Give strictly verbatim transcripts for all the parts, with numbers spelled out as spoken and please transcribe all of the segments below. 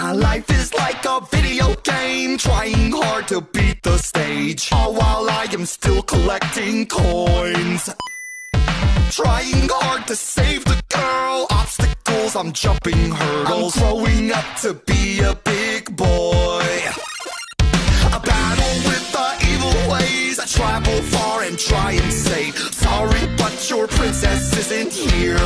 My life is like a video game, trying hard to beat the stage, all while I am still collecting coins. Trying hard to save the girl, obstacles, I'm jumping hurdles. I'm growing up to be a big boy. A battle with the evil ways, I travel far and try and say, sorry, but your princess isn't here.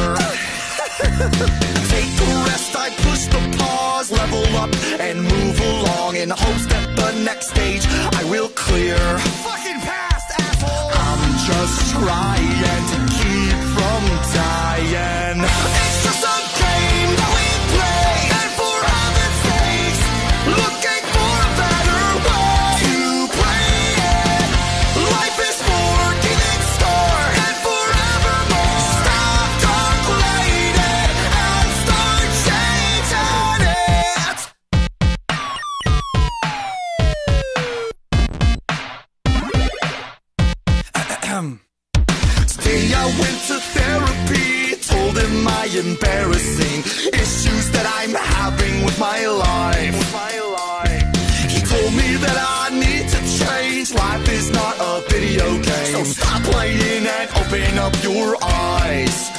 Take a rest, I push the pause, level up and move along, in hopes that the next stage I will clear. Fucking past, asshole! I'm just trying to keep from dying. It's just a game that we play, and for heaven's sakes, looking for a better way to play it. Life is more, keep it score, and forevermore. Stop complaining and start changing it. Today I went to therapy, told him my embarrassing issues that I'm having with my life. With my life. He told me that I need to change, life is not a video game, so stop playing and open up your eyes.